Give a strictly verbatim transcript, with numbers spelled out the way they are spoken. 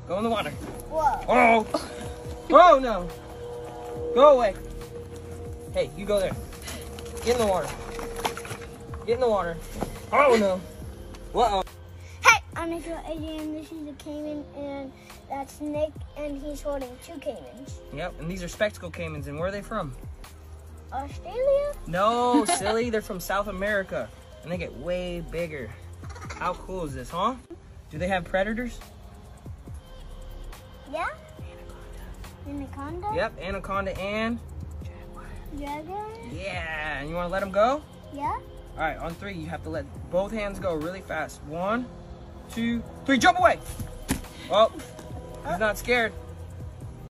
Go in the water. Whoa. Oh. Oh no. Go away. Hey, you go there. Get in the water. Get in the water. Oh no. Uh-oh. Hey, I'm Nico Adrian. This is a caiman, and that's Nick, and he's holding two caimans. Yep, and these are spectacle caimans, and where are they from? Australia? No, silly. They're from South America, and they get way bigger. How cool is this, huh? Do they have predators? Yeah. Anaconda? Yep, anaconda and Dragon? yeah. And you want to let them go? Yeah. All right, on three, you have to let both hands go really fast. One, two, three. Jump away. Oh, he's not scared.